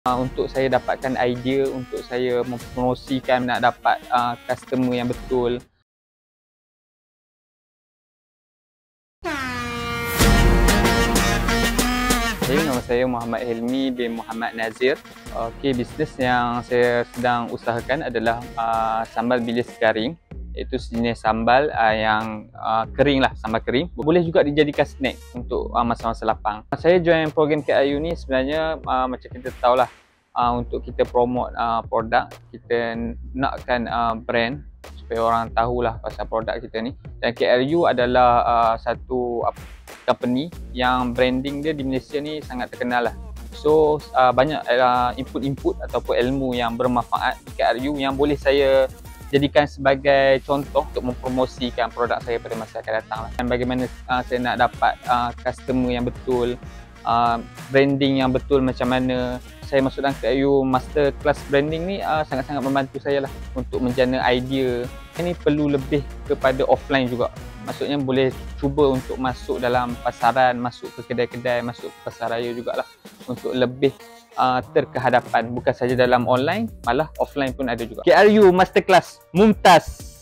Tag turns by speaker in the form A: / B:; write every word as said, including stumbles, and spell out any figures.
A: Uh, untuk saya dapatkan idea, untuk saya mempromosikan, nak dapat uh, customer yang betul. Jadi nama saya Muhammad Hilmi bin Muhammad Nazir. Okey, bisnes yang saya sedang usahakan adalah uh, sambal bilis garing. Itu sejenis sambal uh, yang uh, kering lah, sambal kering. Boleh juga dijadikan snack untuk uh, masa-masa lapang. Saya join program K R U ni sebenarnya uh, macam kita tahulah, uh, untuk kita promote uh, produk, kita nakkan uh, brand supaya orang tahulah pasal produk kita ni. Dan K R U adalah uh, satu uh, company yang branding dia di Malaysia ni sangat terkenal lah. So uh, banyak uh, input-input ataupun ilmu yang bermanfaat di K R U yang boleh saya jadikan sebagai contoh untuk mempromosikan produk saya pada masa akan datang lah. Dan bagaimana uh, saya nak dapat uh, customer yang betul, uh, branding yang betul macam mana. Saya masuk dalam K R U Master Class Branding ni uh, sangat-sangat membantu saya lah untuk menjana idea. Ini perlu lebih kepada offline juga. Maksudnya boleh cuba untuk masuk dalam pasaran, masuk ke kedai-kedai, masuk ke pasar raya jugalah untuk lebih uh, terkehadapan. Bukan saja dalam online, malah offline pun ada juga. K R U Masterclass Mumtaz.